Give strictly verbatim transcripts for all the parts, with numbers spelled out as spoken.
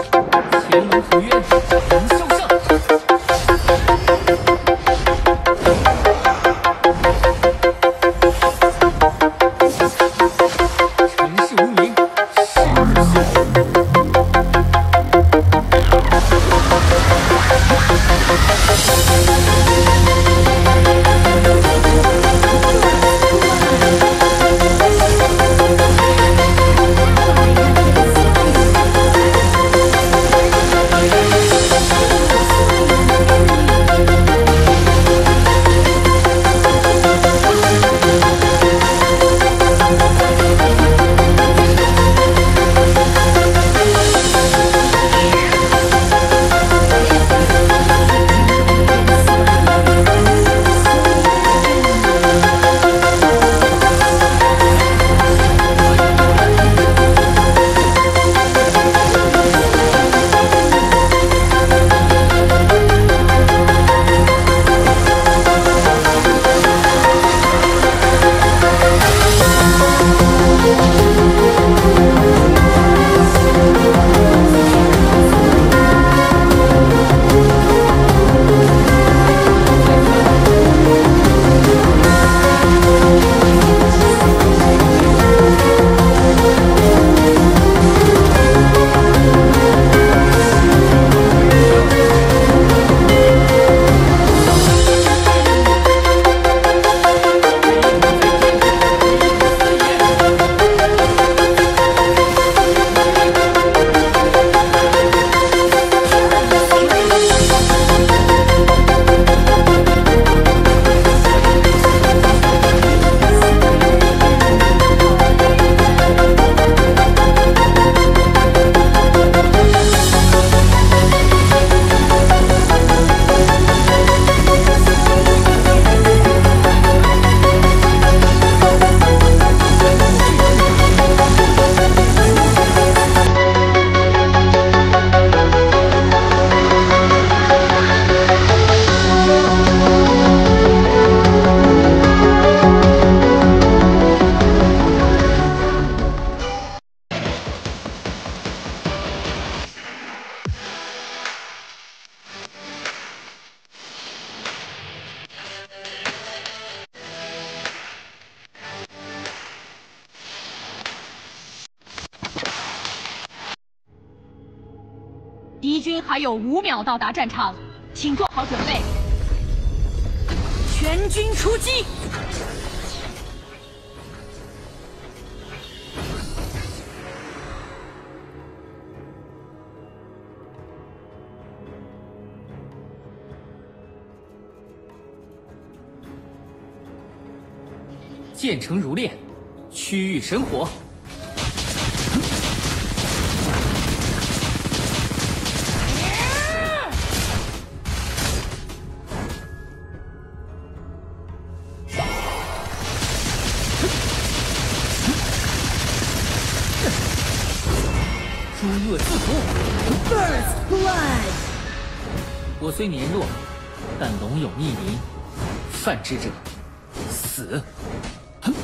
乾隆图曰：仁孝圣。臣事无名，誓不休。 敌军还有五秒到达战场，请做好准备，全军出击！ 剑城如炼，区域神火。 诸恶自屠 ！First blood。 我虽年弱，但龙有逆鳞，犯之者死。哼！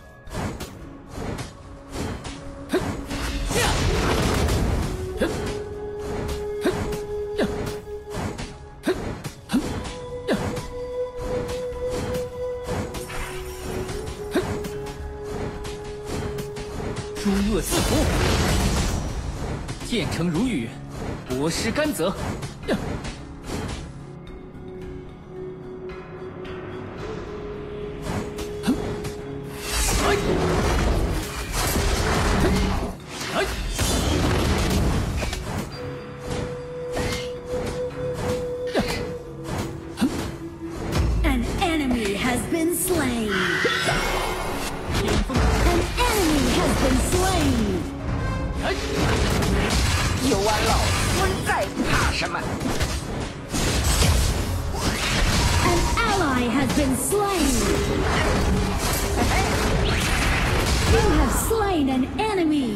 哼！呀！哼！哼！呀！哼！哼！呀！哼！诸恶自屠。 剑城如雨，国师甘泽。呀！哼！哎！哎！呀！哼 ！An enemy has been slain. 天风。 An enemy has been slain. 哎！ 有俺老孙在，怕什么 ？An ally has been slain. You have slain an enemy.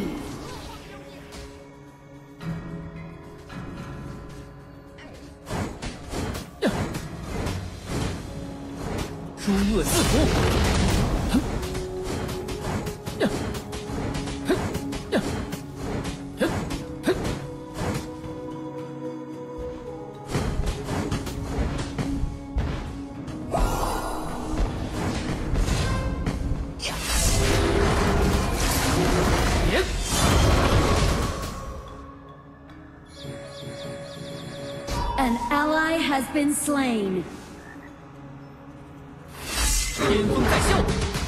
呀！诸恶自屠。哼！呀！哼！呀！哼！哼！ An ally has been slain. 天风在秀。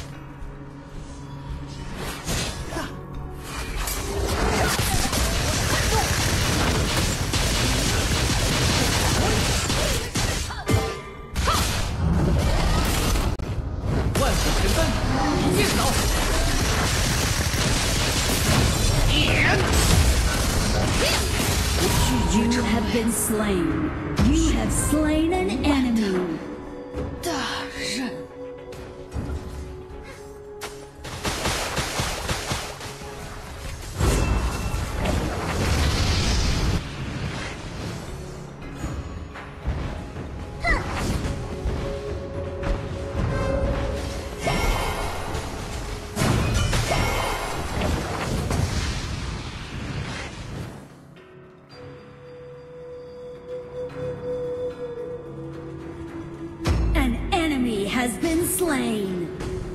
You have been slain. You have slain an enemy. 大人。 Has been slain.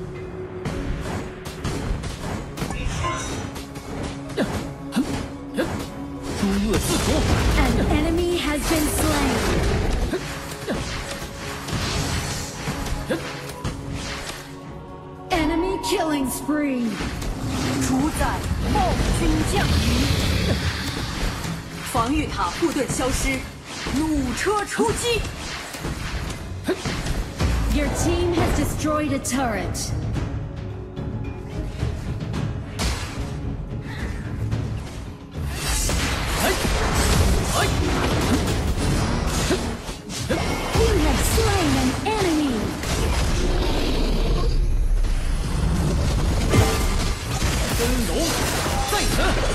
诸恶自除。 An enemy has been slain. Enemy killing spree. 主宰暴君降临，防御塔护盾消失，弩车出击。 Your team has destroyed a turret. You have slain an enemy. 真龙在此。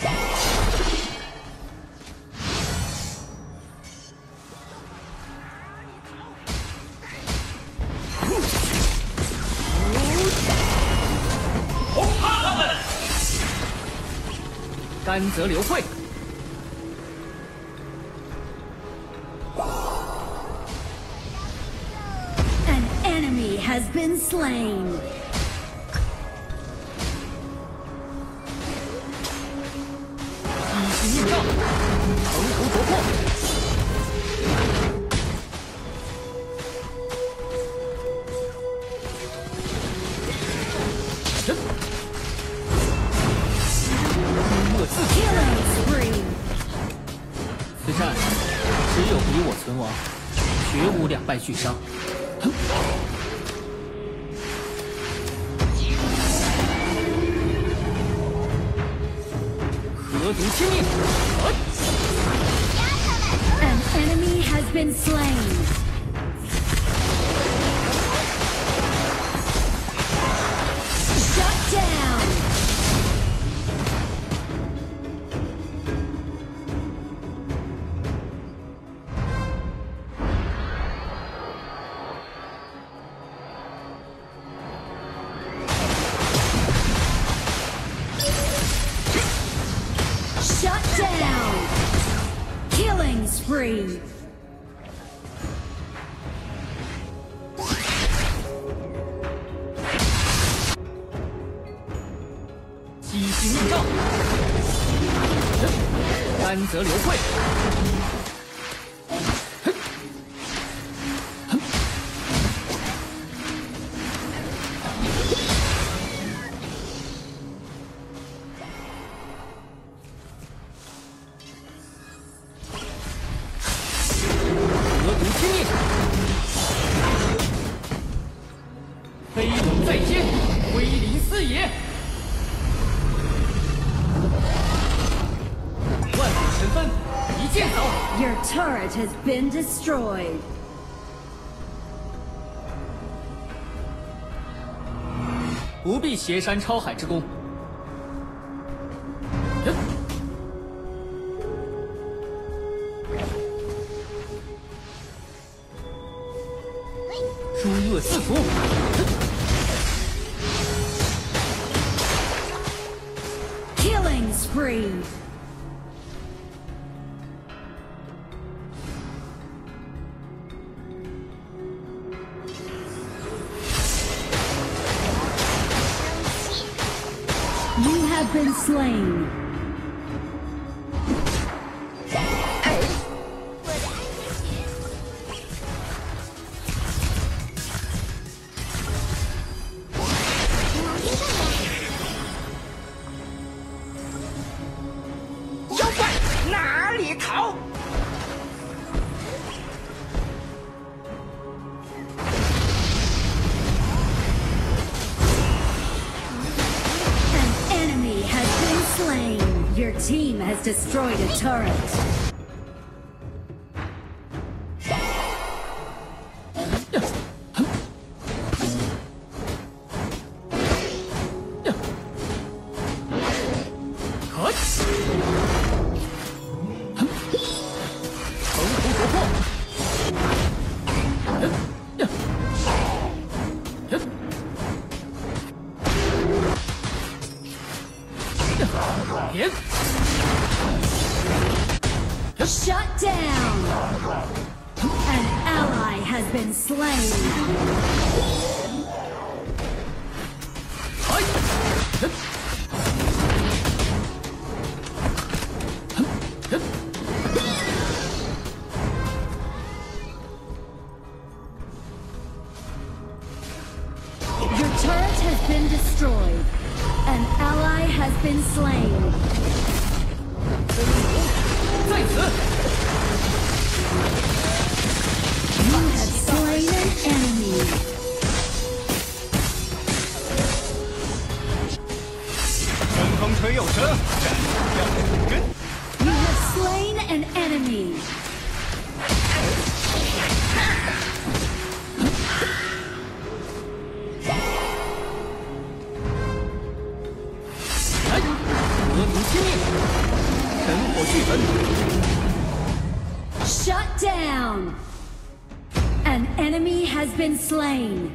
甘泽流会。 An enemy has been slain. 一击应召，城头夺破。人。 Killing spree. 此战只有敌我存亡，绝无两败俱伤。河毒亲命。 An enemy has been slain. Shut down. Shut down! Killing spree! 机心应召，甘泽流会。河毒亲命，飞龙在天，威临四野。 万古神分，一剑扫。 Your turret has been destroyed. 不必斜山超海之功。人，诸恶自除。 Killing spree! You have been slain. 逃！ Enemy has been slain. Your team has destroyed a turret. Shut down! An ally has been slain. Your turret has been destroyed. An ally has been slain. 在此。 You have slain an enemy. 春风吹又生，战要土根。 You have slain an enemy. 来，和平亲命，神火俱焚。 Shut down! An enemy has been slain.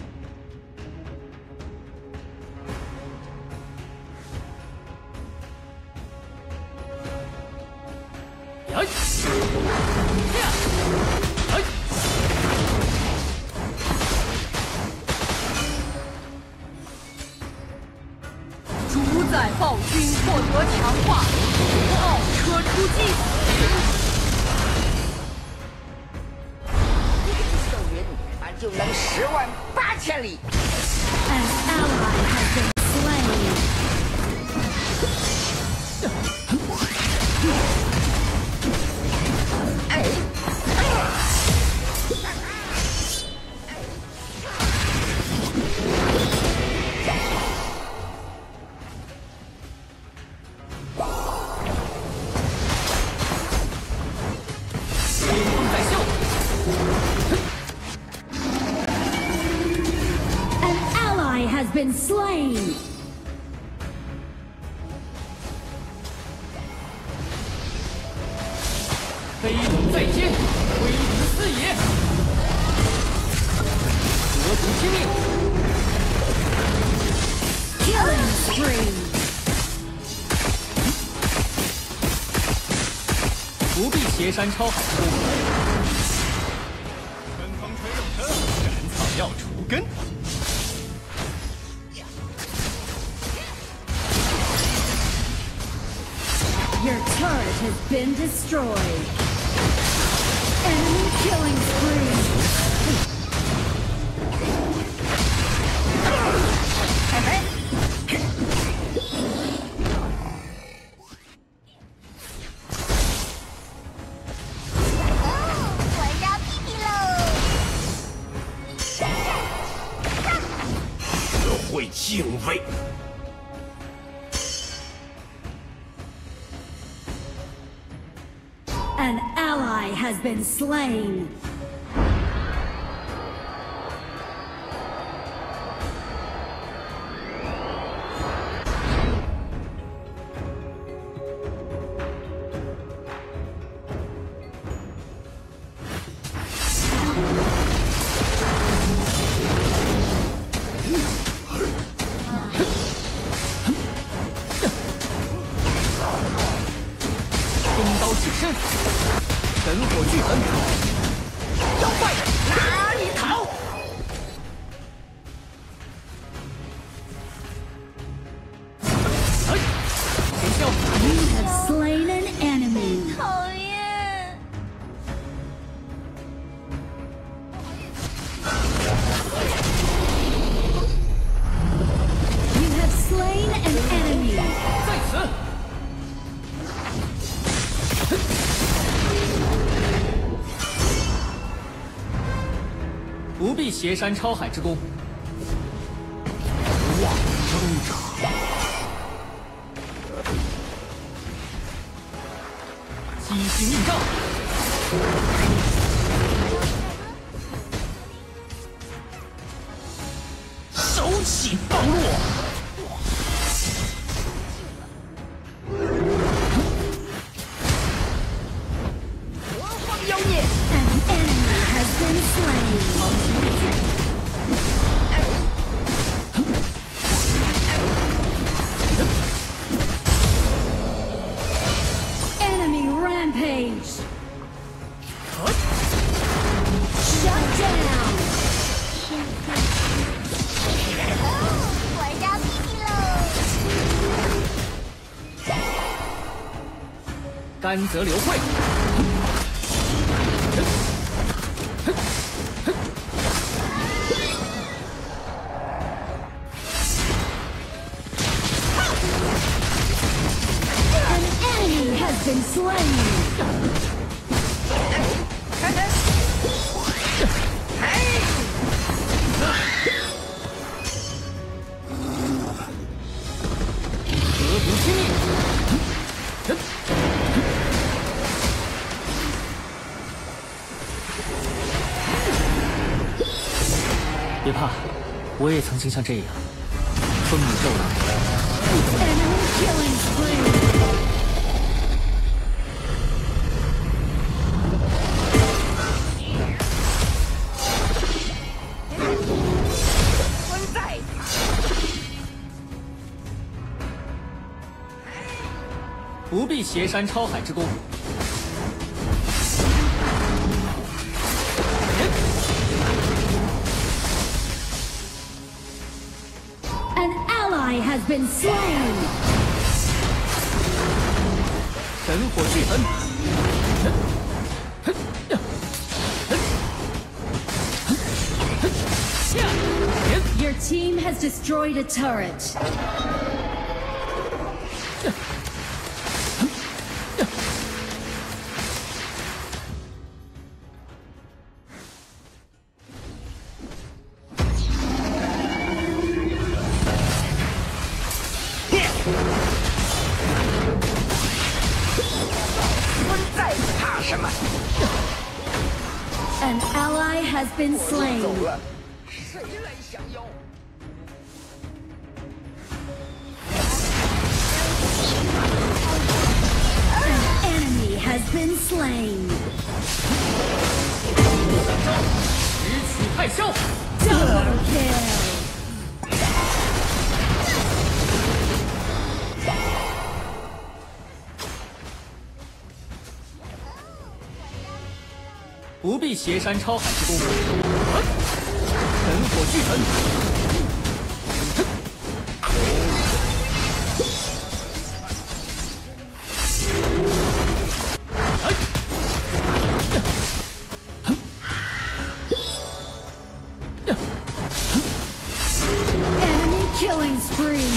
Yai! Yeah! Yai! 主宰暴君获得强化，奥车出击。 就能十万八千里。 An ally has been slain. 哎！ 威风在秀。 Has been slain. 飞龙在天，威仪四野。和平亲命。 Killing spree. 不必斜山抄海出。 春风吹又生，斩草要除根。 Your turret has been destroyed. Enemy killing spree. 我要屁屁喽！ 学会敬畏。 An ally has been slain. 不必斜山超海之功。 望征者， 机心应召， 手起刀落。 我方妖孽， An enemy has been slain. Enemy rampage. Shut down. 玩到秘密喽！ 甘泽流会。 An enemy has been slain. 何不听命？ 别怕，我也曾经像这样风雨骤来。 Enemy killing spree. 存在。 不必斜山超海之功。 An ally has been slain. 神火俱焚。 Your team has destroyed a turret. An ally has been slain. 谁来降妖？ An enemy has been slain. 直取太霄。 Double kill. 不必斜山超海之功。神火俱焚。 Enemy killing spree.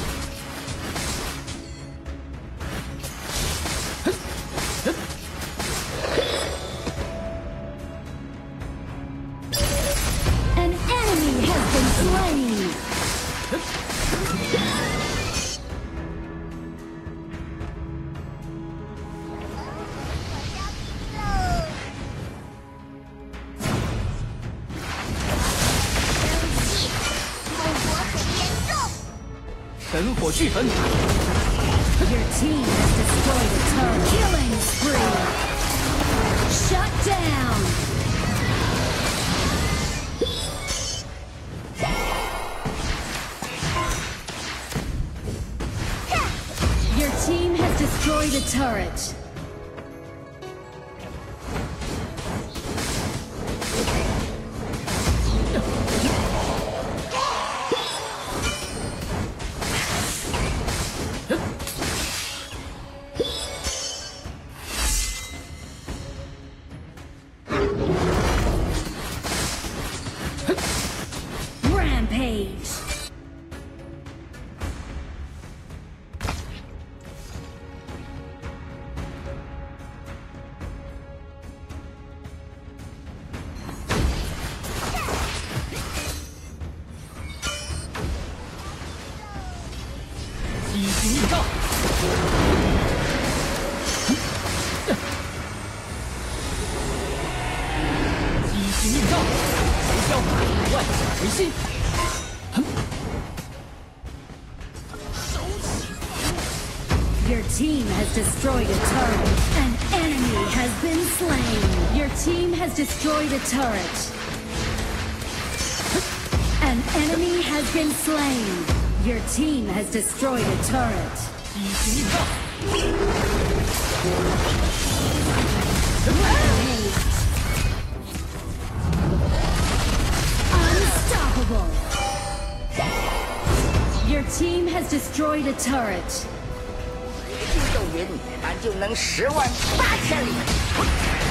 An enemy has been slain. Your team has destroyed a turret. Killing spree. Shut down. Your team has destroyed a turret. Rampage. 去。 Your team has destroyed a turret. An enemy has been slain. Your team has destroyed a turret. An enemy has been slain. Your team has destroyed a turret. Unstoppable. Your team has destroyed a turret. 斗云，俺就能十万八千里。